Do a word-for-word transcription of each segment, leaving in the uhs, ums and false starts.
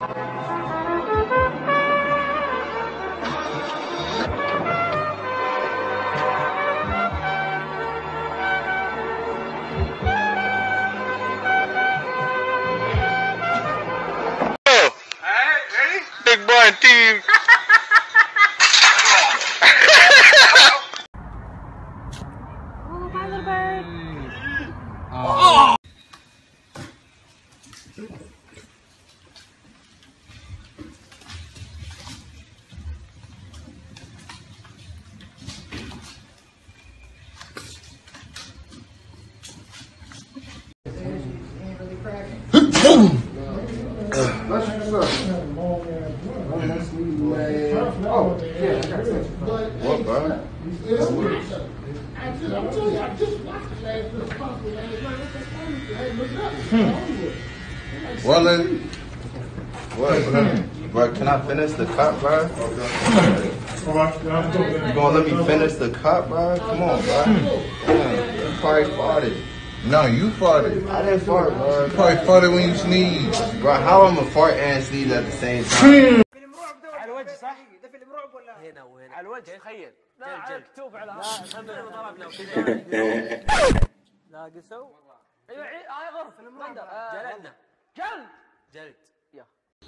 Big boy team. Oh, bye, little bird. Oh. What, bro? Well, then, what, bro? Bro, can I finish the cut, bro? You gonna let me finish the cut, bro? Come on, bro. Damn, you probably farted. No, you farted. I didn't fart, bro. You probably farted when you sneezed. Bro, how I'm a fart and sneeze at the same time? على الوجه صح؟ ده فيلم رعب ولا؟ هنا وهنا على الوجه تخيل لا مكتوب على هذا ضربنا لا قسوا ايوه هاي غرفه فيلم رعب جلدنا جلد جلد يا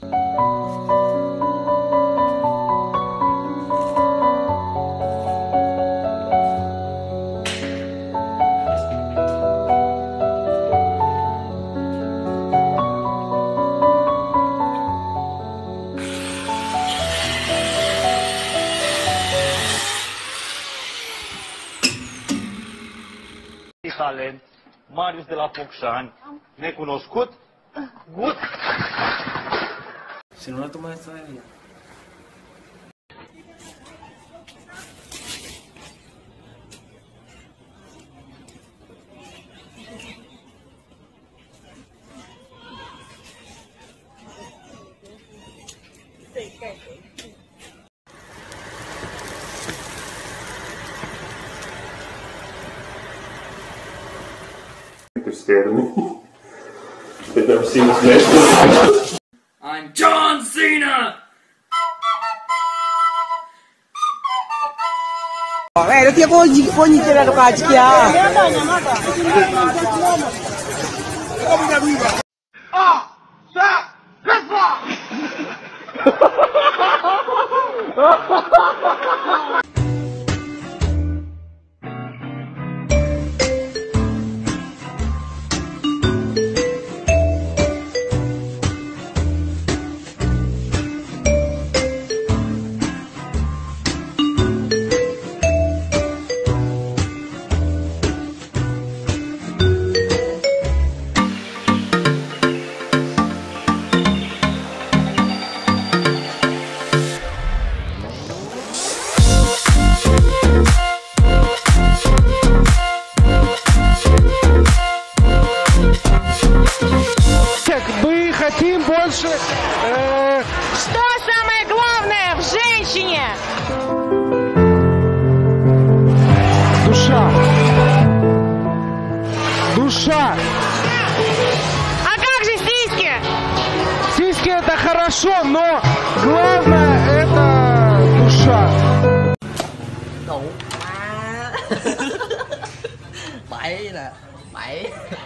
talent, Marius de la Focșani, necunoscut, gut. Și nu l-a mai să aia. They're scared of me. They've never seen this man. I'm John Cena! Eh, lo tiene oggi, ogni sera lo cacchia. Ah! Stop! Piss off! Мы хотим больше... Э... Что самое главное в женщине? Душа. Душа. А как же сиськи? Сиськи это хорошо, но главное это душа. Bảy nè, bảy